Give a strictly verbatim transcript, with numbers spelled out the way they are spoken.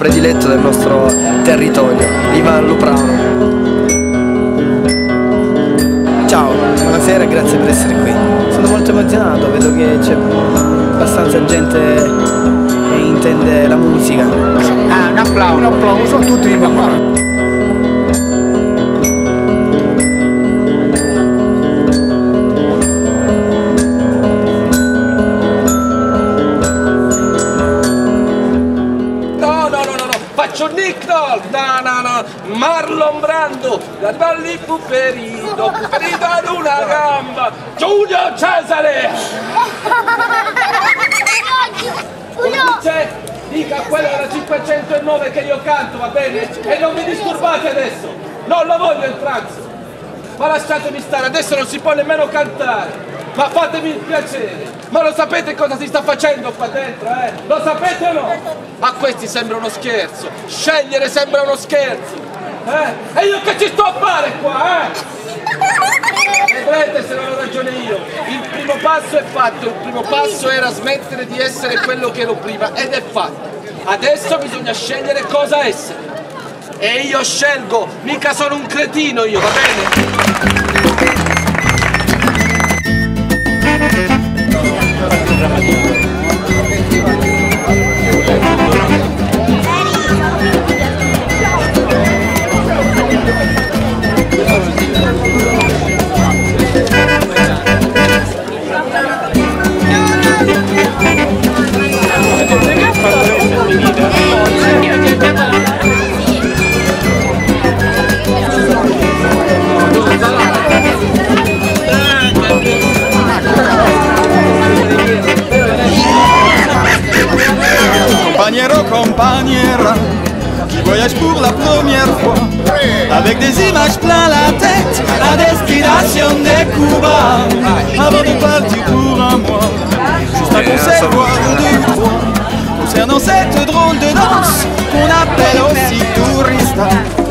prediletto del nostro territorio, Ivan Luprano. Ciao, buonasera e grazie per essere qui. Sono molto emozionato, vedo che c'è abbastanza gente che intende la musica. Ah, un applauso, un applauso, tutti di qua. Faccio Nick Nolte, no, no, no, Marlon Brando, da balli Puperito, Puperito ad una gamba, Giulio Cesare! Come c'è? Dica quello della cinquecentonove che io canto, va bene? E non mi disturbate adesso, non lo voglio il pranzo, ma lasciatemi stare, adesso non si può nemmeno cantare. Ma fatemi il piacere, ma lo sapete cosa si sta facendo qua dentro, eh? Lo sapete o no? A questi sembra uno scherzo, scegliere sembra uno scherzo, eh? E io che ci sto a fare qua, eh? Vedrete se non ho ragione io, il primo passo è fatto, il primo passo era smettere di essere quello che ero prima ed è fatto. Adesso bisogna scegliere cosa essere. E io scelgo, mica sono un cretino io, va bene? Compagnero, compagnera, qui voyage pour la première fois, avec des images plein la tête, à destination de Cuba, avant de partir pour un mois, juste un conseil, voire deux ou trois, concernant cette drôle de danse, qu'on appelle aussi tourista.